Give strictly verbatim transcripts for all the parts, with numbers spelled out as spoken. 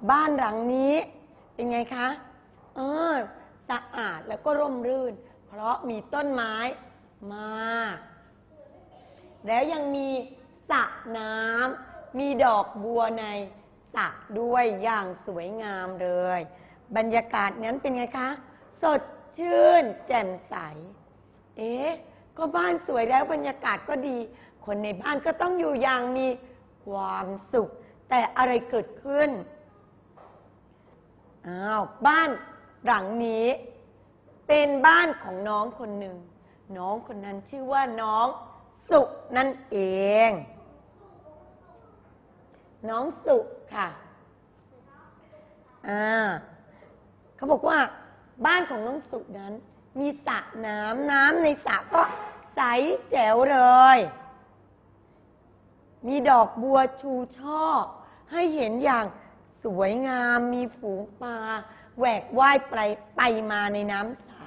บ้านหลังนี้เป็นไงคะเออสะอาดแล้วก็ร่มรื่นเพราะมีต้นไม้มากแล้วยังมีสระน้ำมีดอกบัวในสระด้วยอย่างสวยงามเลยบรรยากาศนั้นเป็นไงคะสดชื่นแจ่มใสเอ๊ะก็บ้านสวยแล้วบรรยากาศก็ดีคนในบ้านก็ต้องอยู่อย่างมีความสุขแต่อะไรเกิดขึ้นอ้าวบ้านหลังนี้เป็นบ้านของน้องคนหนึ่งน้องคนนั้นชื่อว่าน้องสุนั่นเองน้องสุค่ะอ่าเขาบอกว่าบ้านของน้องสุนั้นมีสระน้ำน้ำในสระก็ใสแจ๋วเลยมีดอกบัวชูช่อให้เห็นอย่างสวยงามมีฝูงปลาแหวกว่ายไปไปมาในน้ำใส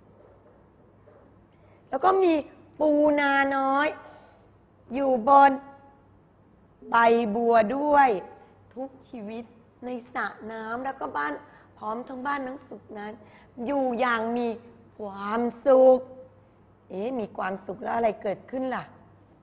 แล้วก็มีปูนาน้อยอยู่บนใบบัวด้วยทุกชีวิตในสระน้ำแล้วก็บ้านพร้อมทั้งบ้านน้องสุขนั้นอยู่อย่างมีความสุขเอ๊ะมีความสุขแล้วอะไรเกิดขึ้นล่ะ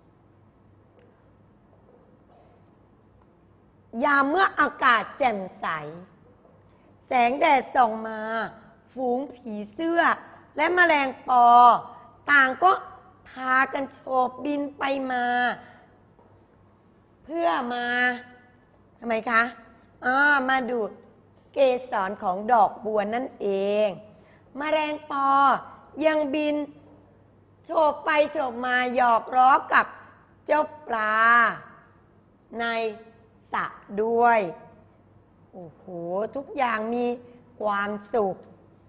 ยามเมื่ออากาศแจ่มใสแสงแดดส่องมาฝูงผีเสื้อและแมลงปอต่างก็พากันโฉบบินไปมาเพื่อมาทำไมคะอ่ามาดูดเกสรของดอกบัวนั่นเองแมลงปอยังบินโฉบไปโฉบมาหยอกล้อกับเจ้าปลาในสระด้วยโอ้โหทุกอย่างมีความสุข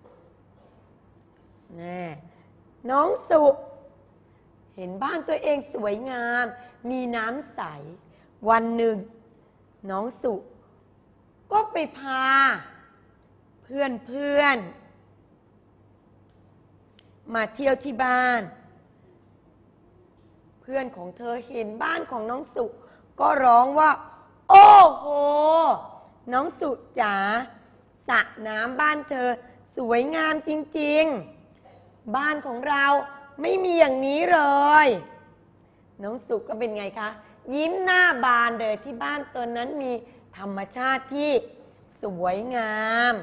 แน่น้องสุเห็นบ้านตัวเองสวยงามมีน้ำใสวันหนึ่งน้องสุก็ไปพาเพื่อนเพื่อนมาเที่ยวที่บ้านเพื่อนของเธอเห็นบ้านของน้องสุก็ร้องว่าโอ้โหน้องสุจ๋าสระน้ำบ้านเธอสวยงามจริงๆบ้านของเราไม่มีอย่างนี้เลยน้องสุก็เป็นไงคะยิ้มหน้าบานเลยที่บ้านตัวนั้นมีธรรมชาติที่สวยงาม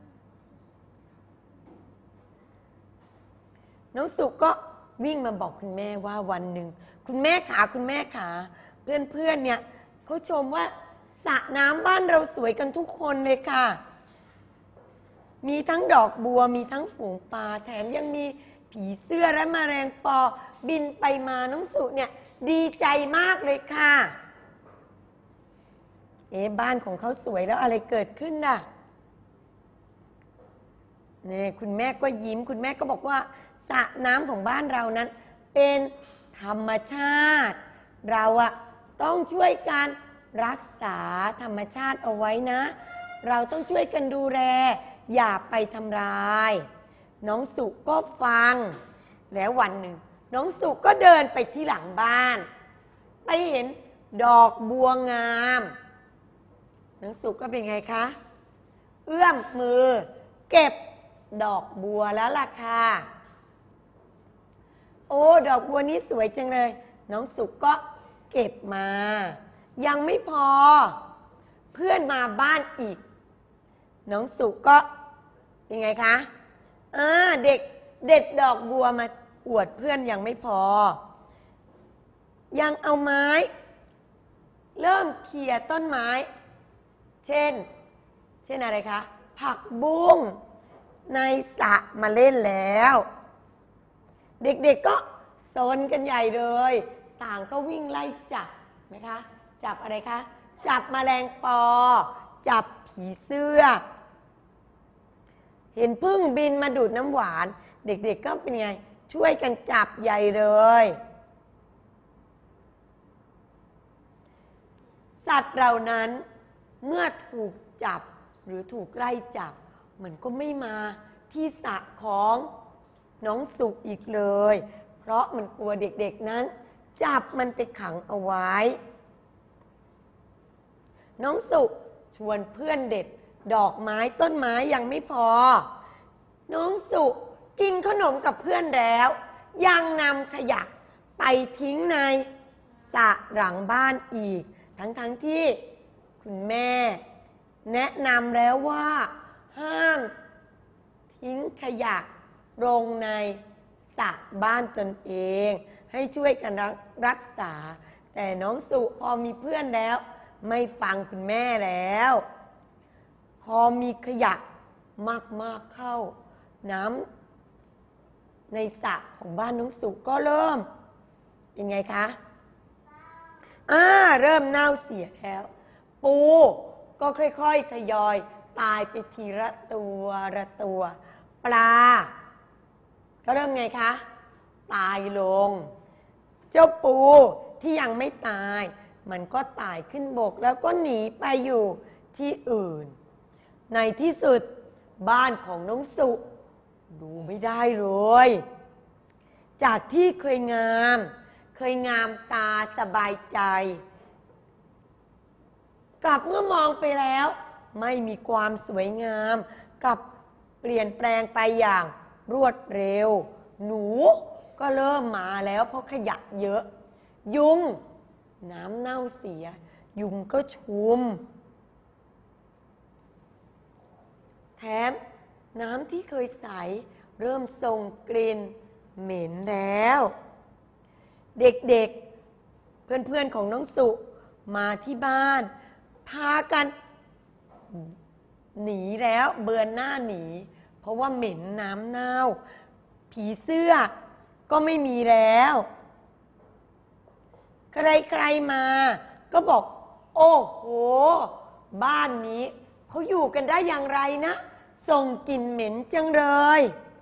น้องสุก็วิ่งมาบอกคุณแม่ว่าวันหนึ่งคุณแม่ขาคุณแม่ขาเพื่อนๆเนี่ยเขาชมว่าสระน้ำบ้านเราสวยกันทุกคนเลยค่ะมีทั้งดอกบัวมีทั้งฝูงปลาแถมยังมีผีเสื้อและแมลงปอบินไปมาน้องสุเนี่ยดีใจมากเลยค่ะเอ๊ะบ้านของเขาสวยแล้วอะไรเกิดขึ้นน่ะเนี่ยคุณแม่ก็ยิ้มคุณแม่ก็บอกว่าสระน้ำของบ้านเรานั้นเป็นธรรมชาติเราอะต้องช่วยกันรักษาธรรมชาติเอาไว้นะเราต้องช่วยกันดูแลอย่าไปทำลายน้องสุก็ฟังแล้ววันหนึ่งน้องสุก็เดินไปที่หลังบ้านไปเห็นดอกบัวงามน้องสุก็เป็นไงคะเอื้อมมือเก็บดอกบัวแล้วล่ะค่ะโอ้ดอกบัวนี้สวยจังเลยน้องสุก็เก็บมายังไม่พอเพื่อนมาบ้านอีกน้องสุก็ยังไงคะอ่าเด็กเด็ดดอกบัวมาอวดเพื่อนยังไม่พอยังเอาไม้เริ่มเขี่ยต้นไม้เช่นเช่นอะไรคะผักบุ้งในสระมาเล่นแล้วเด็กๆก็ซนกันใหญ่เลยต่างก็วิ่งไล่จับไหมคะจับอะไรคะจับแมลงปอจับผีเสื้อเห็นผึ้งบินมาดูดน้ำหวานเด็กๆก็เป็นไงช่วยกันจับใหญ่เลยสัตว์เหล่านั้นเมื่อถูกจับหรือถูกไล่จับมันก็ไม่มาที่สระของน้องสุอีกเลยเพราะมันกลัวเด็กๆนั้นจับมันไปขังเอาไว้น้องสุชวนเพื่อนเด็ดดอกไม้ต้นไม้ยังไม่พอน้องสุกินขนมกับเพื่อนแล้วยังนำขยะไปทิ้งในสระหลังบ้านอีกทั้งๆ ท, ที่คุณแม่แนะนำแล้วว่าห้ามทิ้งขยะลงในสระบ้านตนเองให้ช่วยกันรักษาแต่น้องสุพอมีเพื่อนแล้วไม่ฟังคุณแม่แล้วพอมีขยะมากๆเข้าน้ำในสระของบ้านน้องสุก็เริ่มเป็นไงคะอ่าเริ่มเน่าเสียแล้วปูก็ค่อยๆทยอยตายไปทีละตัวละตัวปลาก็เริ่มไงคะตายลงเจ้าปูที่ยังไม่ตายมันก็ตายขึ้นบกแล้วก็หนีไปอยู่ที่อื่นในที่สุดบ้านของน้องสุดูไม่ได้เลยจากที่เคยงามเคยงามตาสบายใจกลับเมื่อมองไปแล้วไม่มีความสวยงามกับเปลี่ยนแปลงไปอย่างรวดเร็วหนูก็เริ่มมาแล้วเพราะขยะเยอะยุงน้ำเน่าเสียยุงก็ชุมแถมน้ำที่เคยใสเริ่มส่งกลิ่นเหม็นแล้วเด็กๆเพื่อนๆของน้องสุมาที่บ้านพากันหนีแล้วเบือนหน้าหนีเพราะว่าเหม็นน้ำเน่าผีเสื้อก็ไม่มีแล้วใครๆมาก็บอกโอ้โหบ้านนี้เขาอยู่กันได้อย่างไรนะส่งกลิ่นเหม็นจังเลย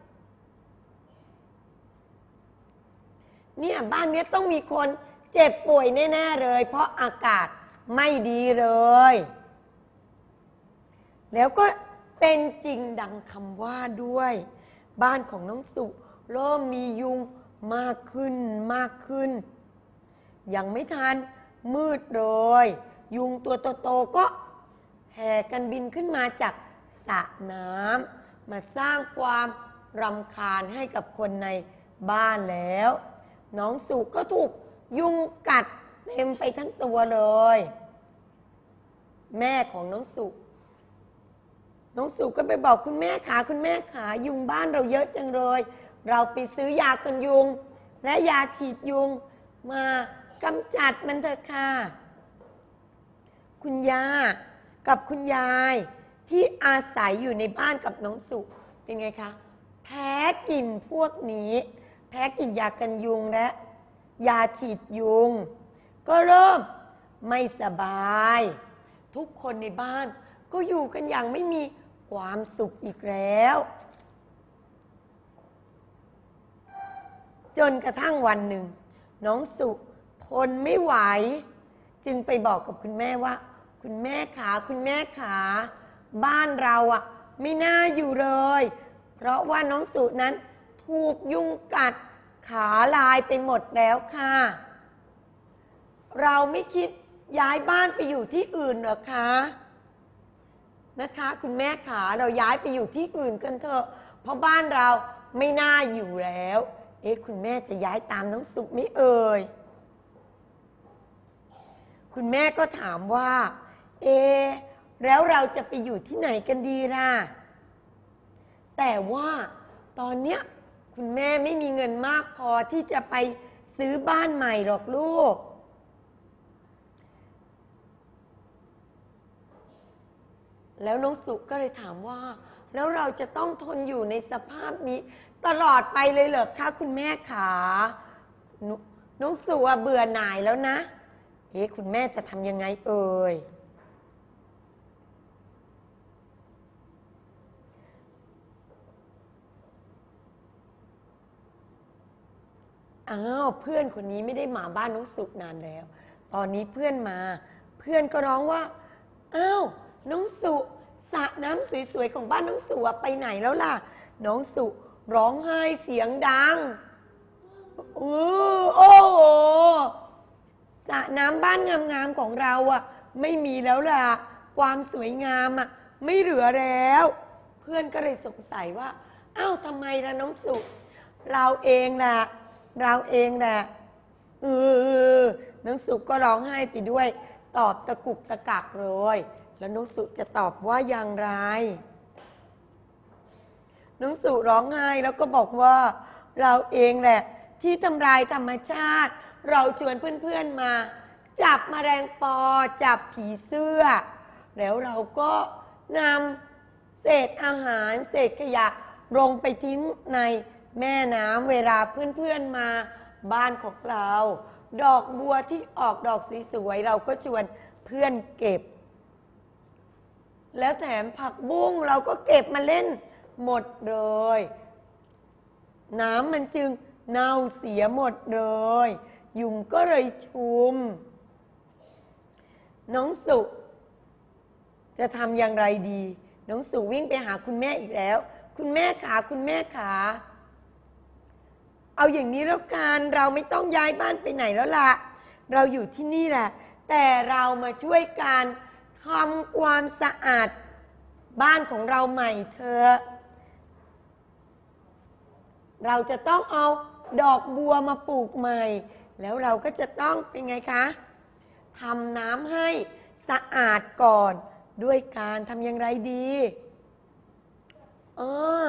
เนี่ยบ้านนี้ต้องมีคนเจ็บป่วยแน่ๆเลยเพราะอากาศไม่ดีเลยแล้วก็เป็นจริงดังคำว่าด้วยบ้านของน้องสุเริ่มมียุงมากขึ้นมากขึ้นยังไม่ทันมืดเลยยุงตัวโตๆก็แห่กันบินขึ้นมาจากสระน้ำมาสร้างความรำคาญให้กับคนในบ้านแล้วน้องสุก็ถูกยุงกัดเต็มไปทั้งตัวเลยแม่ของน้องสุน้องสุก็ไปบอกคุณแม่ขาคุณแม่ขายุงบ้านเราเยอะจังเลยเราไปซื้อยากันยุงและยาฉีดยุงมากำจัดมันเถอะค่ะคุณย่ากับคุณยายที่อาศัยอยู่ในบ้านกับน้องสุเป็นไงคะแพ้กลิ่นพวกนี้แพ้กลิ่นยากันยุงและยาฉีดยุงก็เริ่มไม่สบายทุกคนในบ้านก็อยู่กันอย่างไม่มีความสุขอีกแล้วจนกระทั่งวันหนึ่งน้องสุทนไม่ไหวจึงไปบอกกับคุณแม่ว่าคุณแม่ขาคุณแม่ขาบ้านเราอ่ะไม่น่าอยู่เลยเพราะว่าน้องสุนั้นถูกยุงกัดขาลายไปหมดแล้วค่ะเราไม่คิดย้ายบ้านไปอยู่ที่อื่นหรอคะนะคะคุณแม่ขาเราย้ายไปอยู่ที่อื่นกันเถอะเพราะบ้านเราไม่น่าอยู่แล้วเอ๊ะคุณแม่จะย้ายตามน้องสุไหมเอ่ยคุณแม่ก็ถามว่าเอ๊ะแล้วเราจะไปอยู่ที่ไหนกันดีล่ะแต่ว่าตอนเนี้ยคุณแม่ไม่มีเงินมากพอที่จะไปซื้อบ้านใหม่หรอกลูกแล้วน้องสุก็เลยถามว่าแล้วเราจะต้องทนอยู่ในสภาพนี้ตลอดไปเลยเหรอคะคุณแม่ขาน้องสุเบื่อหน่ายแล้วนะเอ๊ะคุณแม่จะทำยังไงเอ่ยอ้าวเพื่อนคนนี้ไม่ได้มาบ้านน้องสุนานแล้วตอนนี้เพื่อนมาเพื่อนก็ร้องว่าอ้าวน้องสุสระน้ำสวยๆของบ้านน้องสุไปไหนแล้วล่ะน้องสุร้องไห้เสียงดังโอ้โอ้โหสระน้ำบ้านงามๆของเราอ่ะไม่มีแล้วล่ะความสวยงามอ่ะไม่เหลือแล้ว เพื่อนก็เลยสงสัยว่าอ้าวทำไมล่ะน้องสุเราเองแหละเราเองแหละเออน้องสุก็ร้องไห้ไปด้วยตอบตะกุกตะกักเลยแล้วน้องสุจะตอบว่าอย่างไรน้องสุร้องไห้แล้วก็บอกว่าเราเองแหละที่ทำลายธรรมชาติเราชวนเพื่อนๆมาจับแมลงปอจับผีเสื้อแล้วเราก็นำเศษอาหารเศษขยะลงไปทิ้งในแม่น้ำเวลาเพื่อนๆมาบ้านของเราดอกบัวที่ออกดอกสวยๆเราก็ชวนเพื่อนเก็บแล้วแถมผักบุ้งเราก็เก็บมาเล่นหมดเลยน้ำมันจึงเน่าเสียหมดเลยยุงก็เลยชุมน้องสุจะทำอย่างไรดีน้องสุวิ่งไปหาคุณแม่อีกแล้วคุณแม่ขาคุณแม่ขาเอาอย่างนี้แล้วกันเราไม่ต้องย้ายบ้านไปไหนแล้วล่ะเราอยู่ที่นี่แหละแต่เรามาช่วยกันทำความสะอาดบ้านของเราใหม่เถอะเราจะต้องเอาดอกบัวมาปลูกใหม่แล้วเราก็จะต้องเป็นไงคะทำน้ำให้สะอาดก่อนด้วยการทำอย่างไรดีเออ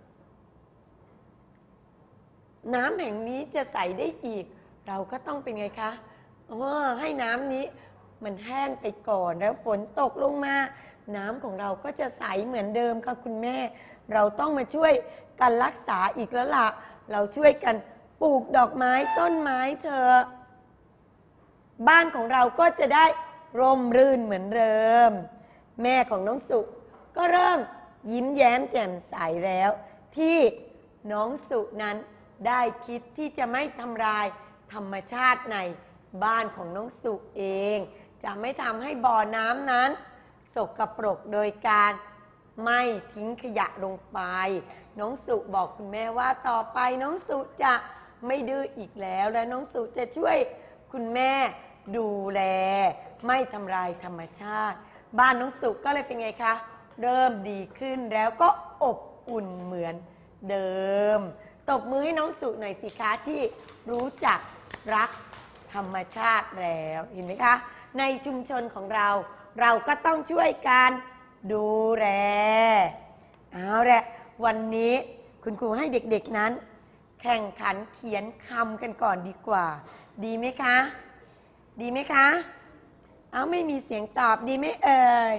น้ำแห่งนี้จะใสได้อีกเราก็ต้องเป็นไงคะเออให้น้ำนี้มันแห้งไปก่อนแล้วฝนตกลงมาน้ำของเราก็จะใสเหมือนเดิมค่ะคุณแม่เราต้องมาช่วยกันรักษาอีกแล้วล่ะเราช่วยกันปลูกดอกไม้ต้นไม้เถอะบ้านของเราก็จะได้ร่มรื่นเหมือนเดิมแม่ของน้องสุก็เริ่มยิ้มแย้มแจ่มใสแล้วที่น้องสุนั้นได้คิดที่จะไม่ทำลายธรรมชาติในบ้านของน้องสุเองจะไม่ทำให้บ่อน้ำนั้นสกปรกโดยการไม่ทิ้งขยะลงไปน้องสุบอกคุณแม่ว่าต่อไปน้องสุจะไม่ดื้ออีกแล้วและน้องสุจะช่วยคุณแม่ดูแลไม่ทำลายธรรมชาติบ้านน้องสุก็เลยเป็นไงคะเริ่มดีขึ้นแล้วก็อบอุ่นเหมือนเดิมตบมือให้น้องสุหน่อยสิคะที่รู้จักรักธรรมชาติแล้วเห็นไหมคะในชุมชนของเราเราก็ต้องช่วยกันดูแลเอาละวันนี้คุณครูให้เด็กๆนั้นแข่งขันเขียนคำกันก่อนดีกว่าดีไหมคะดีไหมคะเอาไม่มีเสียงตอบดีไหมเอ่ย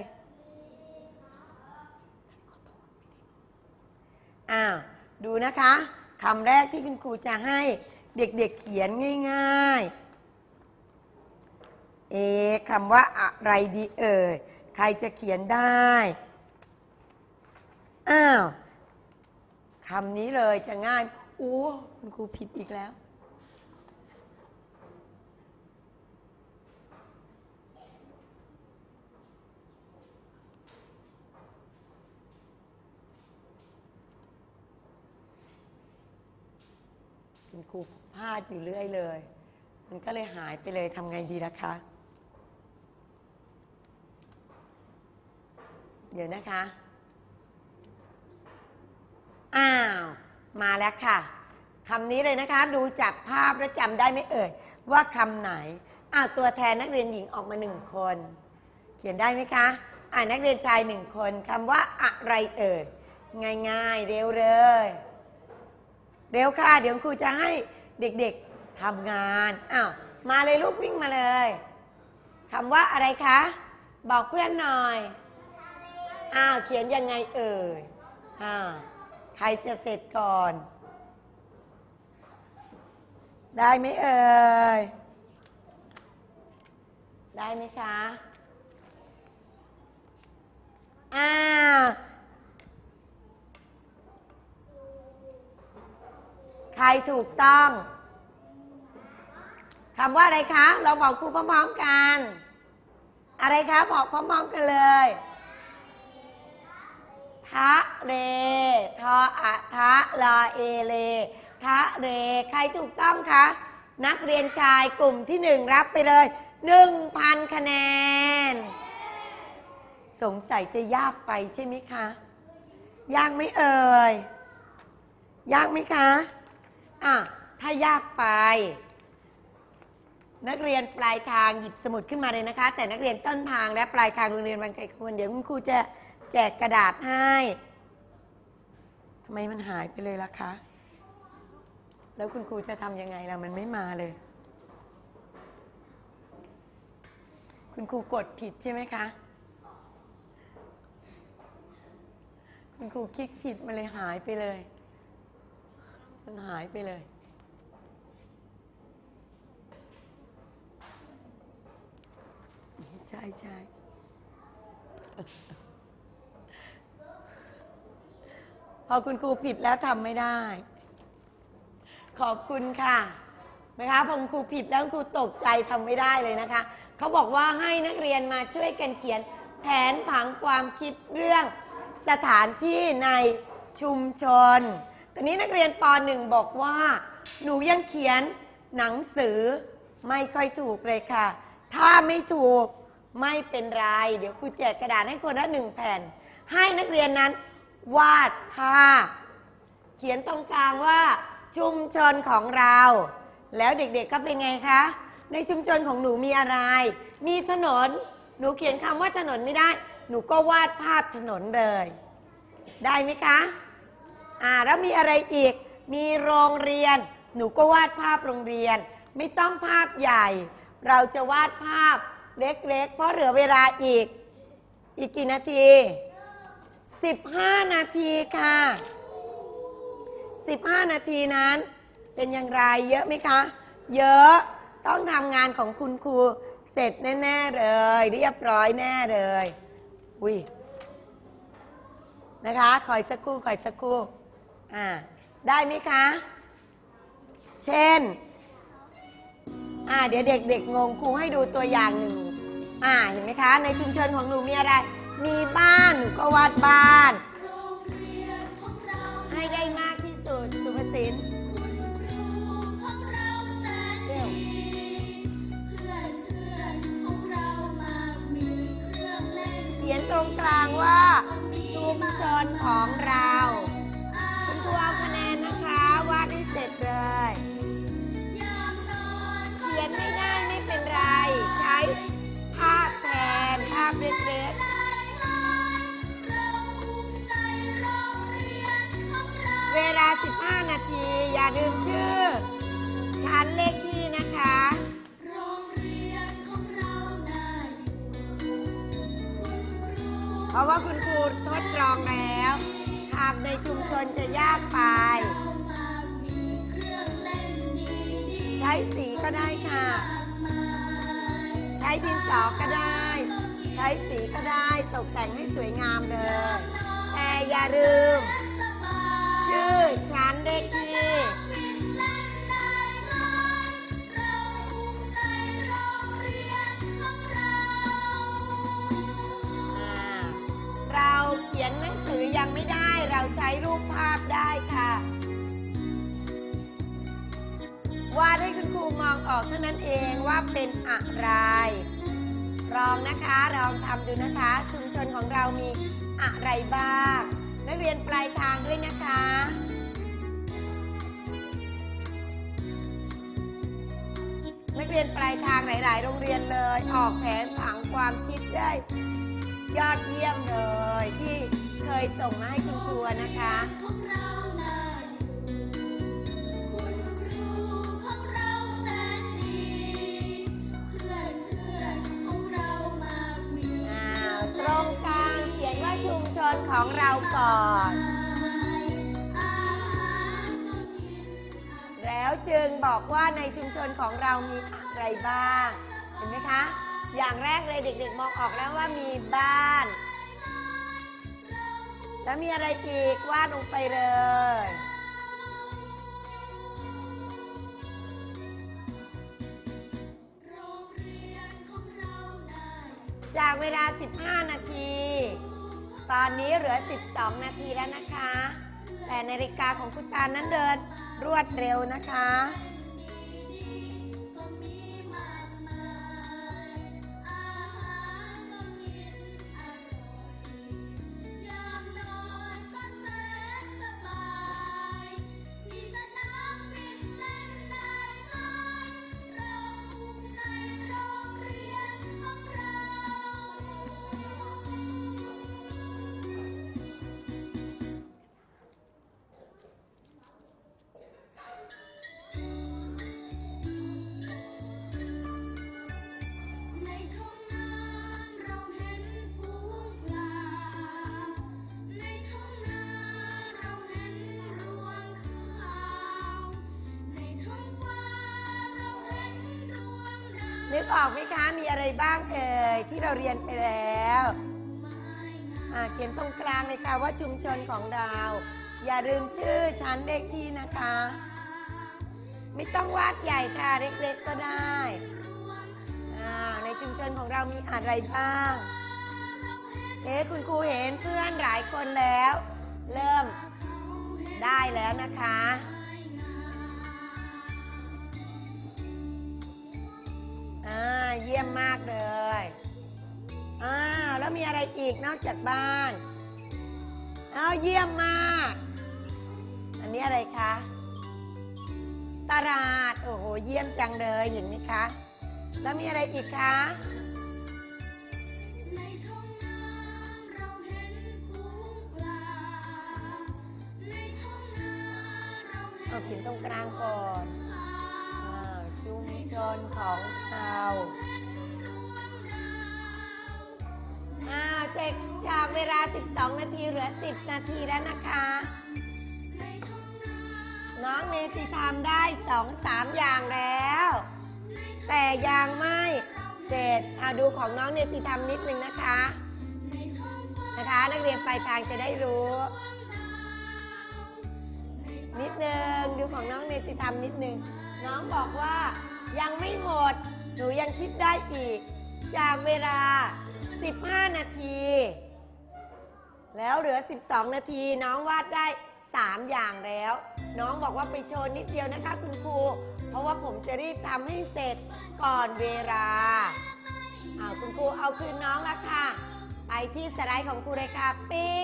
อ้าวดูนะคะคำแรกที่คุณครูจะให้เด็กๆเขียนง่ายๆเอ๊ะคำว่าอะไรดีเอ่ยใครจะเขียนได้อ้าวคำนี้เลยจะง่ายอู้คุณครูผิดอีกแล้วคุณครูพลาดอยู่เรื่อยเลยมันก็เลยหายไปเลยทำไงดีล่ะคะเดี๋ยวนะคะอ้าวมาแล้วค่ะคำนี้เลยนะคะดูจากภาพแล้วจำได้ไหมเอ่ยว่าคำไหนอ้าวตัวแทนนักเรียนหญิงออกมาหนึ่งคนเขียนได้ไหมคะอ่านักเรียนชายหนึ่งคนคำว่าอะไรเอ่ยง่ายๆเร็วเลยเร็วค่ะเดี๋ยวครูจะให้เด็กๆทำงานอ้าวมาเลยลูกวิ่งมาเลยคำว่าอะไรคะบอกเพื่อนหน่อยอ้าวเขียนยังไงเอ่ยอ้าวใครจะเสร็จก่อนได้ไหมเอ่ยได้ไหมคะอ้าวใครถูกต้องคำว่าอะไรคะเราบอกครูพร้อมๆกันอะไรคะบอกพร้อมๆกันเลยทะเรทออะทะลอเอเลทะเรใครถูกต้องคะนักเรียนชายกลุ่มที่หนึ่งรับไปเลย หนึ่งพัน คะแนนสงสัยจะยากไปใช่ไหมคะยากไหมเอ่ยยากไหมคะอ่ะถ้ายากไปนักเรียนปลายทางหยิบสมุดขึ้นมาเลยนะคะแต่นักเรียนต้นทางและปลายทางโรงเรียนบางไกรควรเดี๋ยวคุณครูจะแจกกระดาษให้ทำไมมันหายไปเลยล่ะคะแล้วคุณครูจะทำยังไงล่ะมันไม่มาเลยคุณครูกดผิดใช่ไหมคะคุณครูคลิกผิดมันเลยหายไปเลยมันหายไปเลยใช่ใช่พอคุณครูผิดแล้วทำไม่ได้ขอบคุณค่ะนะคะพอคุณครูผิดแล้วครูตกใจทำไม่ได้เลยนะคะเขาบอกว่าให้นักเรียนมาช่วยกันเขียนแผนผังความคิดเรื่องสถานที่ในชุมชนตอนนี้นักเรียนป หนึ่ง บอกว่าหนูยังเขียนหนังสือไม่ค่อยถูกเลยค่ะถ้าไม่ถูกไม่เป็นไรเดี๋ยวครูแจกกระดาษให้คนละหนึ่งแผ่นให้นักเรียนนั้นวาดภาพเขียนตรงกลางว่าชุมชนของเราแล้วเด็กๆก็เป็นไงคะในชุมชนของหนูมีอะไรมีถนนหนูเขียนคำว่าถนนไม่ได้หนูก็วาดภาพถนนเลยได้ไหมคะอ่าแล้วมีอะไรอีกมีโรงเรียนหนูก็วาดภาพโรงเรียนไม่ต้องภาพใหญ่เราจะวาดภาพเล็กๆเพราะเหลือเวลาอีกอีกกี่นาทีสิบห้านาทีค่ะสิบห้านาทีนั้นเป็นอย่างไรเยอะไหมคะเยอะต้องทำงานของคุณครูเสร็จแน่ๆเลยเรียบร้อยแน่เลยอุ้ยนะคะคอยสักครู่คอยสักครู่อ่าได้ไหมคะเช่นอ่าเดี๋ยวเด็กๆงงครูให้ดูตัวอย่างหนึ่งอ่าเห็นไหมคะในชุมชนของหนูมีอะไรมีบ้านหนูก็วาดบ้านให้ได้มากที่สุดสุภสินเขียนตรงกลางว่าชุมชนของเราคุณครูเอาคะแนนนะคะวาดให้เสร็จเลยเขียนไม่ได้ไม่เป็นไรใช้ภาพแทนภาพเล็กๆเวลาสิบห้านาทีอย่าลืมชื่อชั้นเลขที่นะคะเพราะว่าคุณครูทดลองแล้วทำในชุมชนจะยากไปใช้สีก็ได้ค่ะใช้ดินสอก็ได้ใช้สีก็ได้ตกแต่งให้สวยงามเลยแต่อย่าลืมชื่อชั้นเลขที่เราเขียนหนังสือยังไม่ได้เราใช้รูปภาพได้ค่ะวาดให้คุณครูมองออกเท่านั้นเองว่าเป็นอะไรลองนะคะลองทำดูนะคะชุมชนของเรามีอะไรบ้างนักเรียนปลายทางด้วยนะคะนักเรียนปลายทางหลายๆโรงเรียนเลยออกแผนผังความคิดได้ยอดเยี่ยมเลยที่เคยส่งมาให้คุณครูนะคะตรงกลางเขียนว่าชุมชนของเราก่อนแล้วจึงบอกว่าในชุมชนของเรามีอะไรบ้างเห็นไหมคะอย่างแรกเลยเด็กๆมองออกแล้วว่ามีบ้านแล้วมีอะไรอีกวาดลงไปเลยจากเวลาสิบห้านาทีตอนนี้เหลือสิบสองนาทีแล้วนะคะแต่นาฬิกาของคุณตานั้นเดินรวดเร็วนะคะนึกออกไหมคะมีอะไรบ้างเอ่ยที่เราเรียนไปแล้วเขียนตรงกลางเลยค่ะว่าชุมชนของเราอย่าลืมชื่อชั้นเลขที่นะคะไม่ต้องวาดใหญ่ค่ะเล็กๆก็ได้ในชุมชนของเรามีอะไรบ้างเอ๊ะคุณครูเห็นเพื่อนหลายคนแล้วเริ่มได้แล้วนะคะอ่าเยี่ยมมากเลยอ่าแล้วมีอะไรอีกนอกจากบ้านอ้าวเยี่ยมมากอันนี้อะไรคะตลาดโอ้โหเยี่ยมจังเลยเห็นไหมคะแล้วมีอะไรอีกคะเอาเขียนตรงกลางก่อนชุมชนของเราเจ็กจากเวลาสิบสองนาทีเหลือสิบนาทีแล้วนะคะน้องเนติธรรมได้สองสามอย่างแล้วแต่ยังไม่เสร็จเอาดูของน้องเนติธรรมนิดนึงนะคะนะคะนักเรียนปลายทางจะได้รู้นิดนึงดูของน้องเนติธรรมนิดนึงน้องบอกว่ายังไม่หมดหนูยังคิดได้อีกจากเวลาสิบห้านาทีแล้วเหลือสิบสองนาทีน้องวาดได้สามอย่างแล้วน้องบอกว่าไปโชว์นิดเดียวนะคะคุณครูเพราะว่าผมจะรีบทำให้เสร็จก่อนเวลาเอาคุณครูเอาคืนน้องแล้วค่ะไปที่สไลด์ของครูเลยค่ะปิ้ง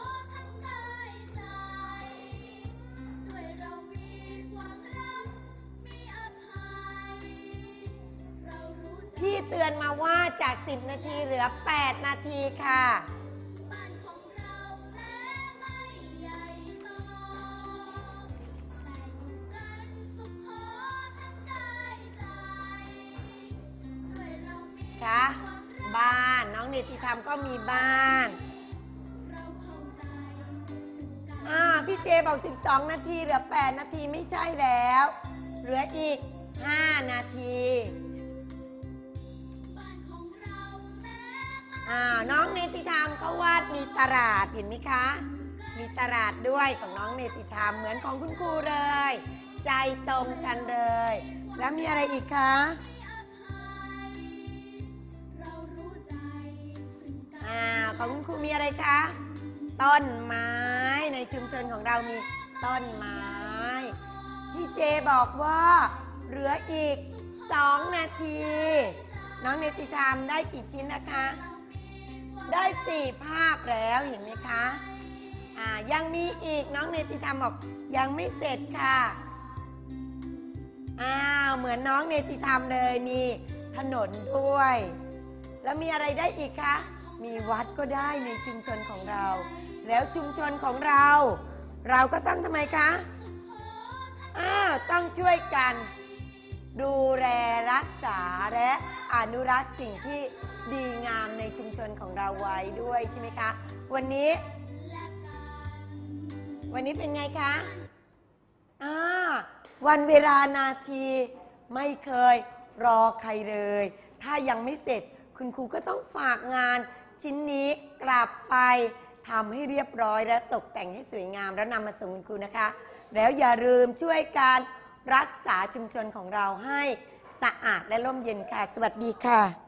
ที่เตือนมาว่าจากสิบนาทีเหลือแปดนาทีค่ะค่ะบ้านน้องเนติธรรมก็มีบ้านอ่าพี่เจบอกสิบสองนาทีเหลือแปดนาทีไม่ใช่แล้วเหลืออีกห้านาทีอ่าน้องเนติธรรมเขาวาดมีตลาดเห็นไหมคะมีตลาดด้วยของน้องเนติธรรมเหมือนของคุณครูเลยใจตรงกันเลยแล้วมีอะไรอีกคะอ่าของคุณครูมีอะไรคะต้นไม้ในชุมชนของเรามีต้นไม้พี่เจบอกว่าเหลืออีกสองนาทีน้องเนติธรรมได้กี่ชิ้นนะคะได้สี่ภาพแล้วเห็นไหมคะอ่ายังมีอีกน้องเนติธรรมบอกยังไม่เสร็จค่ะอ้าวเหมือนน้องเนติธรรมเลยมีถนนด้วยแล้วมีอะไรได้อีกคะมีวัดก็ได้ในชุมชนของเราแล้วชุมชนของเราเราก็ต้องทำไมคะอ้าวต้องช่วยกันดูแลรักษาและอนุรักษ์สิ่งที่ดีงามในชุมชนของเราไว้ด้วยใช่ไหมคะวันนี้วันนี้เป็นไงคะอ่าวันเวลานาทีไม่เคยรอใครเลยถ้ายังไม่เสร็จคุณครูก็ต้องฝากงานชิ้นนี้กลับไปทำให้เรียบร้อยและตกแต่งให้สวยงามแล้วนำมาส่งคุณครูนะคะแล้วอย่าลืมช่วยการรักษาชุมชนของเราให้สะอาดและร่มเย็นค่ะสวัสดีค่ะ